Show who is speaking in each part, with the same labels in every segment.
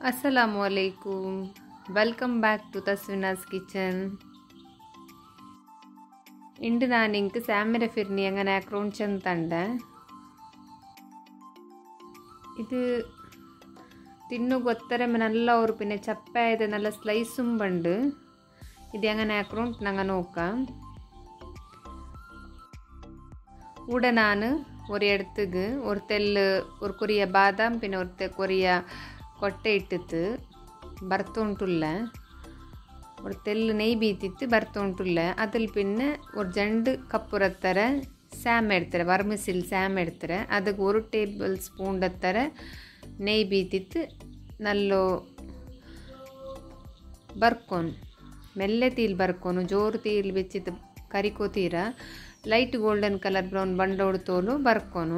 Speaker 1: Assalamualaikum. Welcome back to Tasvina's kitchen. ಇಂದು ನಾನು ಇಂಕ ಸ್ಯಾಮರ ಫಿರ್ನಿ ಅಂಗನ ಆಕ್ರೋಂಚನ್ ತಂಡ ಇದು ತಿನ್ನು ಗೊತ್ತರೆ ನಲ್ಲ ಅವರು പിന്നെ ചപ്പായത് നല്ല സ്ലൈസും ബണ്ട് ഇത് അങ്ങനെ ആക്രോണ്ട് ഞങ്ങൾ നോക്കാം ഇവിടെ ഞാൻ ഒരു എടുത്തുക്ക് ഒരു തെല്ല് ഒരു കൊറിയ ബാദാം പിന്നെ ഒരു കൊറിയ കൊട്ട ഇട്ടിട്ട് ബർത്തുണ്ടുള്ള ഒരു തെല്ല് നെയ് ബീത്തിട്ട് ബർത്തുണ്ടുള്ള അതിൽ പിന്നെ ഒരു 2 കപ്പുറത്തര സാം എടുത്തര വർമിസിൽ സാം എടുത്തര ಅದಕ್ಕೆ 1 ಟೇಬಲ್ ಸ್ಪೂನ್ ದತ್ತರ നെയ് ಬೀತಿತ್ತು ನಲ್ಲೋ ಬರ್ಕೋನು ಮೆಲ್ಲೆ ತೀಲ್ ಬರ್ಕೋನು ಜೋರು ತೀಲ್ ಬೆಚ್ಚಿತ್ತು ಕರಿಕೋತೀರ ಲೈಟ್ ಗೋಲ್ಡನ್ ಕಲರ್ ಬ್ರೌನ್ ಬಂಡೋಡು ತೋಲು ಬರ್ಕೋನು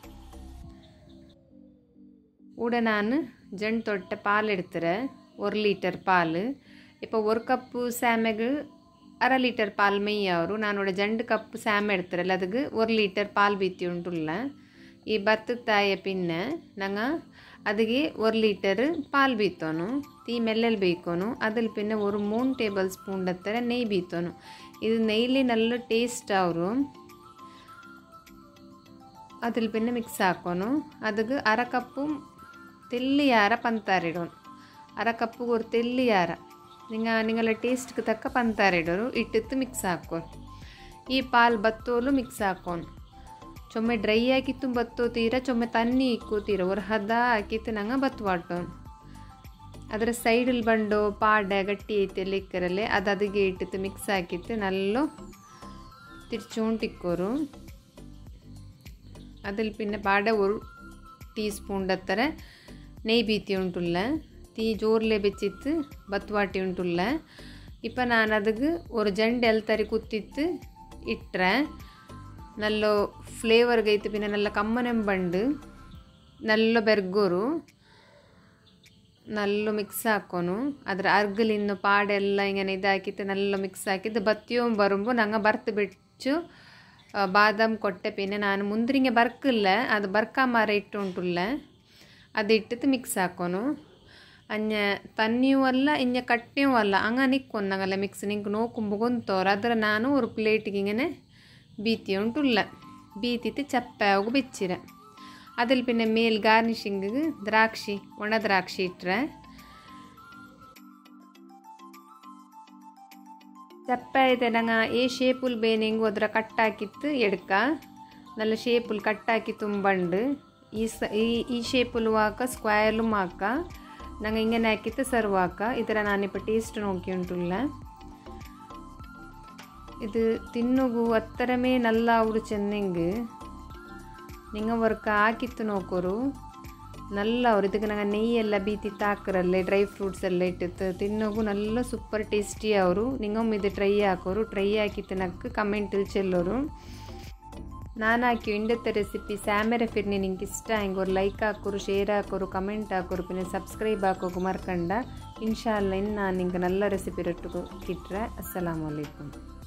Speaker 1: ಊಡ ನಾನು ಜಂಡು ತೊಟ್ಟೆ ಪಾಲು ಎಡ್ತಾರೆ 1 ಲೀಟರ್ ಪಾಲು இப்போ 1 கப்பு சாமைக்கு 1/2 லிட்டர் பால் மெய்யாவரு நானோட 2 கப்பு சாமை எடுத்துறல அதுக்கு 1 லிட்டர் பால் ಬೀತಿ ಉಂಟುಲ್ಲ ಈ ಬತ್ತು ತಾಯ ಪಿನ್ನೆ ನಂಗ ಅದಕ್ಕೆ 1 ಲೀಟರ್ ಪಾಲ್ ಬೀತೋನು ತೀ ಮೆಲ್ಲೆಲ್ ಬೇಯ್ಕೋನು ಅದಲ್ಲಿ ಪಿನ್ನೆ ஒரு 3 ಟೇಬಲ್ ಸ್ಪೂನ್ ಹತ್ತರ ನೆಯ್ ಬೀತೋನು ಇದು ನೆಯ್ಲಿ നല്ല ಟೇಸ್ಟ್ ಅವರು ಅದಲ್ಲಿ ಪಿನ್ನೆ ಮಿಕ್ಸ್ ಹಾಕೋನು ಅದಕ್ಕೆ 1/2 ಕಪ್ಪು ತೆಲ್ಲಿಯಾರ ಪಂತಾರಿಡೋನು 1/2 ಕಪ್ಪು ഒരു ತೆಲ್ಲಿಯಾರ നിങ്ങളുടെ ടേസ്റ്റിക്ക് തക്ക പഞ്ചാരയിടൊരു ഇട്ടിട്ട് മിക്സ് ആക്കോ ഈ പാൽ ബത്തോಲು ಮಿಕ್ಸ್ ಹಾಕೋನು ಚೊಮ್ಮೆ ಡ್ರೈ ಆಗಿತ್ತು ಬತ್ತೋ ತೀರ ಚೊಮ್ಮೆ ತಣ್ಣಿ ಇಕ್ಕೋತೀರ ஒரு ಹದ ಹಾಕಿತ್ತು ನಂಗೆ ಬತ್ವಾಟೋನು ಅದರ ಸೈಡಲ್ಲಿ ಬಂಡು ಪಾಡ ಗಟ್ಟಿ ಐತೆ ಲೆಕ್ಕರಲ್ಲೇ ಅದಕ್ಕೆ ಇಟ್ಟಿತ್ತು ಮಿಕ್ಸ್ ಹಾಕಿತ್ತು ನಲ್ಲೋ ತಿರ್ಚೋಂಟಿಕ್ಕೋರು അതിൽ പിന്നെ പാട 1 ടീസ്പൂൺ ಹತ್ತರ നെയ് ಬೀತಿ ಉಂಟುಲ್ಲ ತೀ ಜೋರ್ಲೆ ಬೆಚ್ಚಿತ್ತು ಬತ್ವಾಟಿ ಉಂಟುಲ್ಲ ಇಪ್ಪ ನಾನು ಅದಕ್ಕೆ ஒரு ಜಂಡು ಎಲ್ತರಿ ಕುತ್ತಿತ್ತು ಇಟ್ಟರೆ നല്ല ഫ്ലേവർಗೈತು പിന്നെ നല്ല കമ്മനെമ്പണ്ട് നല്ല ಬೆರ್ಗೋರು നല്ല ಮಿಕ್ಸ್ ಹಾಕೋನು ಅದರ ಅರ್ಗಲಿನ್ನು ಪಾಡೆಲ್ಲ ಹಿಂಗೆ ಇದಾಕಿತ್ತು നല്ല ಮಿಕ್ಸ್ ಹಾಕಿದ್ದು ಬತ್ತಿಯೋ ಬರುಂಬು ನಂಗೆ ಬರ್ತು ಬಿಟ್ಟು ಬಾದಾಮ್ ಕೊಟ್ಟೆ പിന്നെ ನಾನು ಮುಂದ್ರಿಂಗೆ ಬರ್ಕಿಲ್ಲ ಅದು ಬರ್ಕ ಮಾರ ಇಟ್ಟು ಉಂಟುಲ್ಲ ಅದು ಇಟ್ಟಿತ್ತು ಮಿಕ್ಸ್ ಹಾಕೋನು ಅನ್ನ ತನ್ನಿಯೂ ಅಲ್ಲ ಇನ್ನ ಕಟ್ಟಿಯೂ ಅಲ್ಲ ಹಂಗೆ ನಿಕ್ಕೊಂದಂಗಲ್ಲ ಮಿಕ್ಸ್ ನಿಂಗೆ ನೋಕುಂಬು ಗೊಂತೋರು ಅದರ ನಾನು ஒரு ಪ್ಲೇಟಿಗೆ ಹಿಂಗೆ ಬೀತಿ ಉಂಟುಲ್ಲ ಬೀತಿತ್ತು ಚಪ್ಪಾಗಿ ಬೆಚ್ಚಿರ അതിൽ പിന്നെ ಮೇಲ್ ಗಾರ್ನಿಷಿಂಗಿಗೆ ದ್ರಾಕ್ಷಿ ಒಣ ದ್ರಾಕ್ಷಿ ಇಟ್ಟರೆ ಚಪ್ಪಾಯಿದೆ ನಂಗೆ ಏ ಶೇಪುಲ್ ಬೇನೆಂಗು ಅದರ ಕಟ್ಟಾಕಿತ್ತು ಎಡ್ಕ നല്ല ಶೇಪುಲ್ ಕಟ್ಟಾಕಿ ತುಂಬಂಡು ಈ ಶೇಪುಲು ಹಾಕ ಸ್ಕ್ವಯರ್ಲು ಹಾಕ ನಂಗೆ ಹಿಂಗೆ ಹಾಕಿತ್ತು ಸರ್ವ್ ಹಾಕ ಈ ಥರ ನಾನಿಪ್ಪ ಟೇಸ್ಟ್ ನೋಕಿ ಉಂಟುಲ್ಲ ಇದು ತಿನ್ನುಗು ಹತ್ತರಮೇ ನಲ್ಲ ಅವರು ಚೆನ್ನಂಗೆ ನಿಂಗೆ ವರ್ಕ ಹಾಕಿತ್ತು ನೋಕೋರು ನಲ್ಲ ಅವರು ಇದಕ್ಕೆ ನಂಗೆ ನೆಯ್ಯೆಲ್ಲ ಬೀತಿ ತಾಕರಲ್ಲೇ ಡ್ರೈ ಫ್ರೂಟ್ಸ್ ಎಲ್ಲ ಇಟ್ಟಿತ್ತು ತಿನ್ನೋಗು ನಲ್ಲ ಸೂಪರ್ ಟೇಸ್ಟಿ ಅವರು ನಿಂಗೊಮ್ಮೆ ಇದು ಟ್ರೈ ಹಾಕೋರು ಟ್ರೈ ಹಾಕಿತ್ತು ನಕ್ಕೆ ಕಮೆಂಟಲ್ಲಿ ಚೆಲ್ಲೋರು ನಾನು ಹಾಕಿ ಇಂಡತ್ತ ರೆಸಿಪಿ ಸ್ಯಾಮರ ಫಿರ್ನಿ ನಿಂಗೆ ಇಷ್ಟ ಹೆಂಗೆ ஒரு ಲೈಕ್ ಹಾಕೋರು ಶೇರ್ ಹಾಕೋರು ಕಮೆಂಟ್ ಹಾಕೋರು പിന്നെ ಸಬ್ಸ್ಕ್ರೈಬ್ ಹಾಕೋಕು ಮರ್ಕಂಡ ಇನ್ಶಾ ಅಲ್ಲ ಇನ್ನು ನಾನು ನಿಂಗೆ ನಲ್ಲ ರೆಸಿಪಿ ರೊಟ್ಟಿಗೆ ಕಿಟ್ರೆ ಅಸ್ಸಲಾಮು ಅಲೈಕುಮ್